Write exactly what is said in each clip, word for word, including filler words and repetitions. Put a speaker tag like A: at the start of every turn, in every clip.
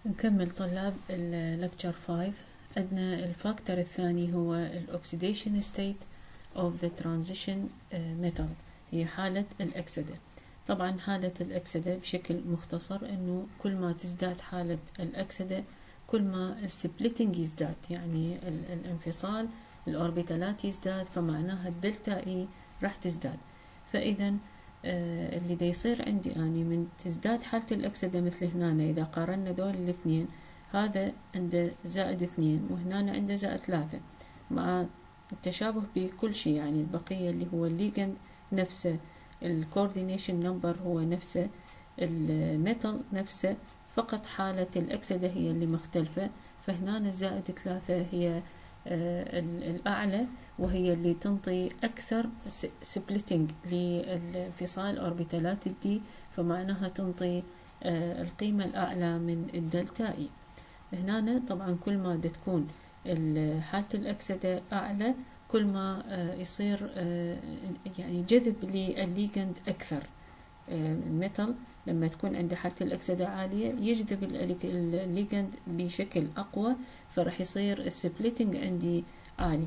A: نكمل طلاب اللكتشر خمسة. عندنا الفاكتور الثاني هو الأكسيديشن ستيت of the transition metal، هي حالة الأكسدة. طبعا حالة الأكسدة بشكل مختصر أنه كل ما تزداد حالة الأكسدة كل ما السبليتنج يزداد، يعني الانفصال الأوربيتالات يزداد، فمعناها الدلتا إي راح تزداد. فإذا آه اللي دا يصير عندي أني من تزداد حالة الأكسدة مثل هنا، إذا قارنا ذول الاثنين، هذا عنده زائد اثنين وهنا عنده زائد ثلاثة، مع التشابه بكل شيء، يعني البقية اللي هو الليجند نفسه، الكوردينيشن نمبر هو نفسه، الميتال نفسه، فقط حالة الأكسدة هي اللي مختلفة. فهنا الزائد ثلاثة هي آه الأعلى، وهي اللي تنطي أكثر سبليتنج للانفصال أوربيتالات الدي، فمعناها تنطي آه القيمة الأعلى من الدلتا إي. هنا طبعا كل ما تكون حالة الأكسدة أعلى كل ما آه يصير آه يعني جذب للليجند أكثر. آه الميتال لما تكون عنده حالة الأكسدة عالية يجذب الليجند بشكل أقوى، فرح يصير السبليتنج عندي عالي.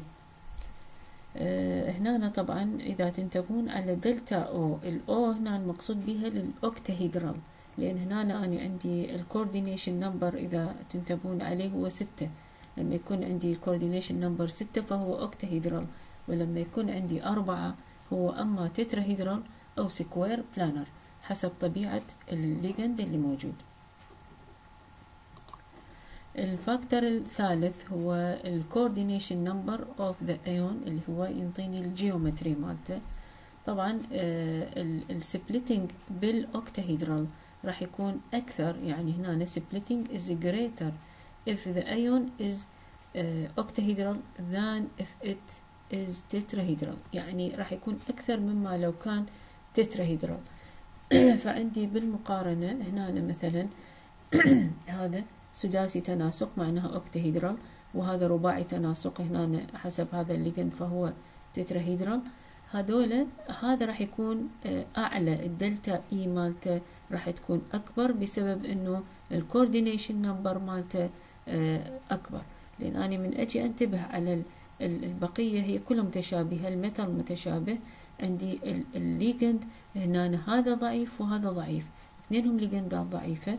A: آه هنا طبعا إذا تنتبهون على دلتا أو، الأو هنا المقصود بها للأوكتاهيدرال، لأن هنا أنا عندي الكوردينيشن نمبر إذا تنتبهون عليه هو ستة. لما يكون عندي الكوردينيشن نمبر ستة فهو أوكتاهيدرال، ولما يكون عندي أربعة هو أما تتراهيدرال أو سكوير بلانر، حسب طبيعة الليجند اللي موجود. الفاكتور الثالث هو الكوردينيشن نمبر اوف ذا ايون، اللي هو ينطيني الجيومتري مالته. طبعا السبليتنج بالاوكتاهيدرال راح يكون اكثر، يعني هنا splitting is greater if the ion is uh, octahedral than if it is tetrahedral، يعني راح يكون اكثر مما لو كان تتراهيدرال. فعندي بالمقارنة هنا مثلا هذا سداسي تناسق معناها اوكتاهيدرال، وهذا رباعي تناسق هنا حسب هذا الليجند فهو تتراهيدرال. هذولا هذا راح يكون اعلى، الدلتا اي مالته راح تكون اكبر بسبب انه الكوردينيشن نمبر مالته اكبر. لان انا من اجي انتبه على البقيه هي كلها متشابهه، الميتال متشابه، عندي الليجند هنا هذا ضعيف وهذا ضعيف، اثنينهم ليجندات ضعيفه،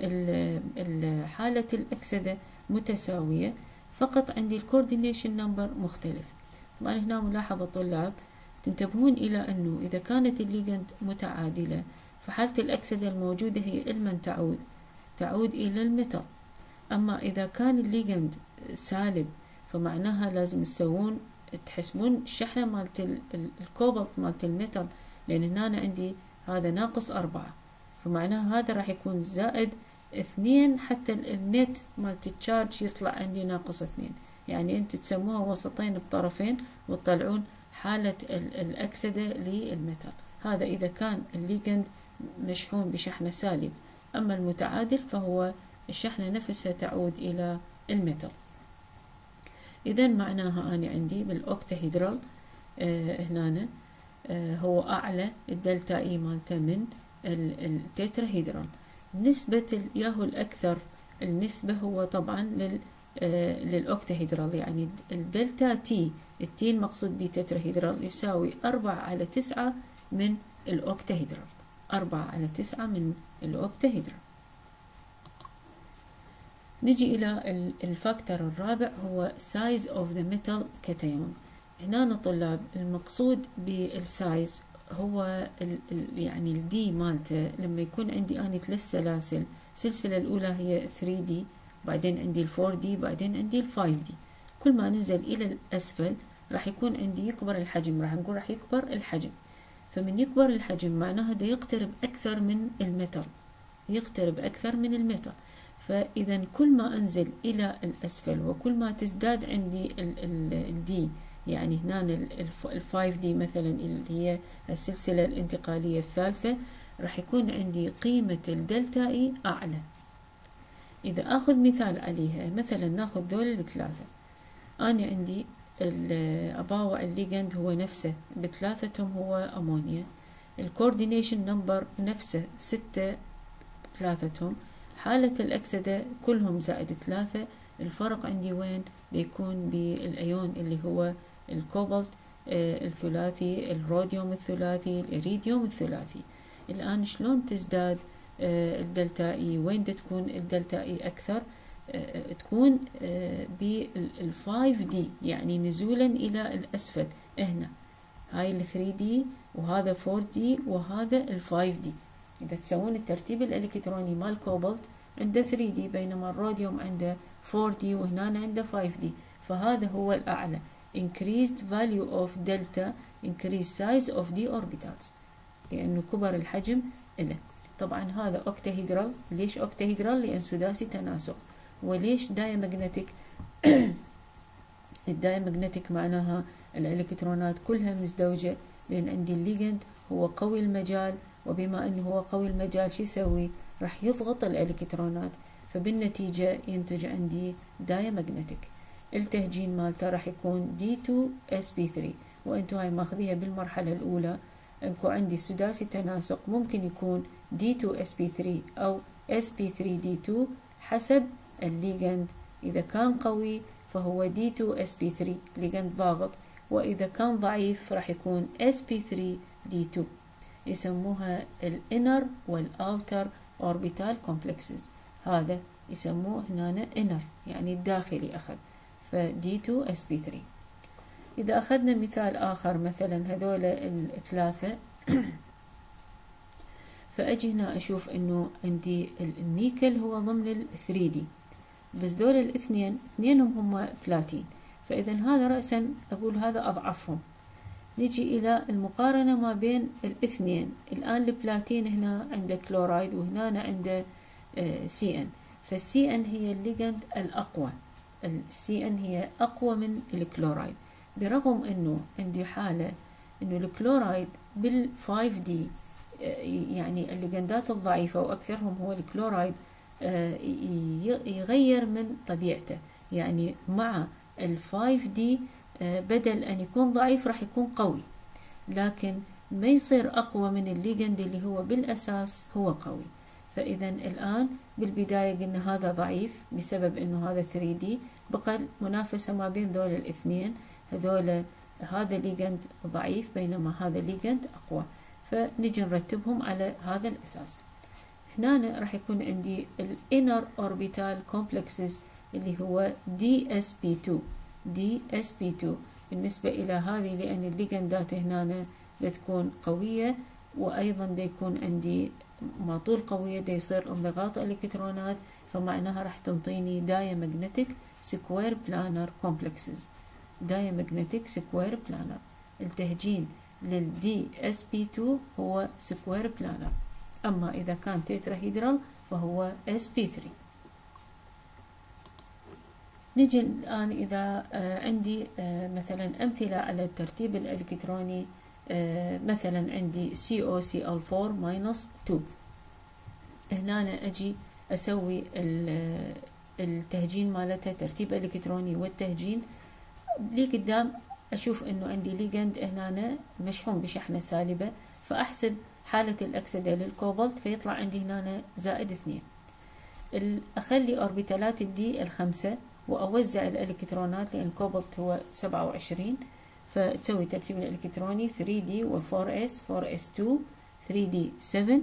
A: حالة الأكسدة متساوية، فقط عندي الكوردينيشن نمبر مختلف. طبعا هنا ملاحظة طلاب تنتبهون إلى أنه إذا كانت الليجند متعادلة فحالة الأكسدة الموجودة هي لمن تعود تعود إلى الميتال. أما إذا كان الليجند سالب فمعناها لازم تسوون تحسبون الشحنة مالت الكوبالت مالت الميتال، لأن هنا عندي هذا ناقص أربعة، فمعناها هذا راح يكون زائد اثنين، حتى النت مالت التشارج يطلع عندي ناقص اثنين. يعني انت تسموها وسطين بطرفين وتطلعون حالة الأكسدة للميتال. هذا إذا كان الليجند مشحون بشحنة سالب، أما المتعادل فهو الشحنة نفسها تعود إلى الميتال. إذا معناها أنا عندي بالأوكتاهيدرال آه هنا آه هو أعلى الدلتا إي مالته من التتراهيدرال. نسبة ياهو الأكثر النسبة هو طبعا لل آه للأوكتاهيدرال، يعني الدلتا تي، التي المقصود بتتراهيدرال، يساوي أربعة على تسعة من الأوكتاهيدرال، أربعة على تسعة من الأوكتاهيدرال. نجي إلى الفاكتور الرابع هو size of the metal cation. هنا طلاب المقصود بالسايز هو ال ال يعني الدي مالته. لما يكون عندي أنا ثلاث سلاسل، السلسلة الأولى هي ثري دي، بعدين عندي الفور دي، بعدين عندي الفايف دي، كل ما ننزل إلى الأسفل راح يكون عندي يكبر الحجم، راح نقول راح يكبر الحجم. فمن يكبر الحجم معناها ده يقترب أكثر من الميتال، يقترب أكثر من الميتال. فإذا كل ما أنزل إلى الأسفل وكل ما تزداد عندي الدي، يعني هنا الفايف دي مثلا اللي هي السلسلة الانتقالية الثالثة، راح يكون عندي قيمة الدلتا اي أعلى. إذا أخذ مثال عليها، مثلا ناخذ ذول الثلاثة، أنا عندي أباوع الليجند هو نفسه بثلاثتهم هو أمونيا، الكوردينيشن نمبر نفسه ستة ثلاثتهم، حالة الأكسدة كلهم زائد ثلاثة. الفرق عندي وين؟ بيكون بالأيون اللي هو الكوبالت آه الثلاثي، الروديوم الثلاثي، الإريديوم الثلاثي. الآن شلون تزداد آه الدلتا إي؟ وين تكون الدلتا إي أكثر؟ آه تكون آه بال فايف دي، يعني نزولا إلى الأسفل هنا. هاي ال ثري دي وهذا فور دي وهذا ال فايف دي. إذا تسوون الترتيب الإلكتروني مال كوبالت عنده ثري دي، بينما الروديوم عنده فور دي وهنا عنده فايف دي، فهذا هو الأعلى. increased value of delta increased size of d orbitals، لأنه كبر الحجم له. طبعا هذا اوكتاهيدرال. ليش اوكتاهيدرال؟ لأن سداسي تناسق. وليش دايمagnetic؟ الدايمagnetic معناها الإلكترونات كلها مزدوجة، لأن عندي الليجند هو قوي المجال، وبما أنه هو قوي المجال شو يسوي؟ راح يضغط الإلكترونات، فبالنتيجة ينتج عندي دايمagnetic. التهجين مالته راح يكون دي تو إس بي ثري، وانتو هاي ماخذيها بالمرحلة الأولى. انكو عندي سداسي تناسق ممكن يكون دي تو إس بي ثري أو إس بي ثري دي تو حسب الليجند. إذا كان قوي فهو دي تو إس بي ثري ليجند ضاغط، وإذا كان ضعيف راح يكون إس بي ثري دي تو. يسموها الانر والاوتر اوربيتال كومبلكسز. هذا يسموه هنا انر يعني الداخلي أخذ، فدي تو إس بي ثري. إذا أخذنا مثال آخر مثلا هذول الثلاثة فأجي هنا أشوف إنه عندي النيكل هو ضمن ال ثري دي، بس دول الاثنين اثنينهم هم بلاتين، فإذا هذا رأسا أقول هذا أضعفهم. نجي إلى المقارنة ما بين الاثنين. الآن البلاتين هنا عنده كلورايد وهنا عنده سي ان، فالسي ان هي الليجند الأقوى. السي ان هي أقوى من الكلورايد، برغم أنه عندي حالة أنه الكلورايد بالفايف دي، يعني الليجندات الضعيفة وأكثرهم هو الكلورايد، يغير من طبيعته. يعني مع الفايف دي بدل أن يكون ضعيف راح يكون قوي، لكن ما يصير أقوى من الليجند اللي هو بالأساس هو قوي. فإذا الآن بالبداية قلنا هذا ضعيف بسبب أنه هذا ثري دي، بقى منافسة ما بين ذول الاثنين. هذول هذا ليجند ضعيف بينما هذا ليجند أقوى، فنجي نرتبهم على هذا الأساس. هنا راح يكون عندي الانر اوربيتال كومبلكسز اللي هو دي إس بي تو. دي إس بي تو بالنسبة إلى هذه، لأن الليجندات هنا بتكون قوية، وأيضا دا يكون عندي ما طول قوية دا يصير انضغاط الكترونات، فمعناها راح تنطيني diamagnetic square planar complexes. diamagnetic square planar. التهجين للدي إس بي تو هو square planar، أما إذا كان تيتراهيدرال فهو إس بي ثري. نجي الآن إذا عندي مثلا أمثلة على الترتيب الإلكتروني. مثلا عندي سي أو سي إل فور ماينس تو. هنا أنا أجي أسوي التهجين مالتها، ترتيب إلكتروني والتهجين لي قدام. أشوف إنه عندي ليجند هنا مشحون بشحنة سالبة، فأحسب حالة الأكسدة للكوبالت فيطلع عندي هنا زائد اثنين. أخلي أوربيتالات الدي الخمسة وأوزع الإلكترونات، لأن الكوبالت هو سبعة وعشرين، فتسوي ترتيب الإلكتروني ثري دي و فور إس، فور إس تو، ثري دي سفن،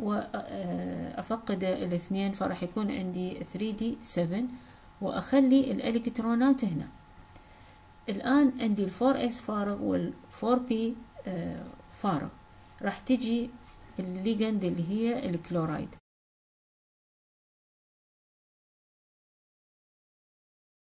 A: وأفقد الاثنين فراح يكون عندي ثري دي سفن، وأخلي الإلكترونات هنا. الآن عندي الفور إس فارغ والفور بي فارغ، راح تجي الليجند اللي هي الكلورايد.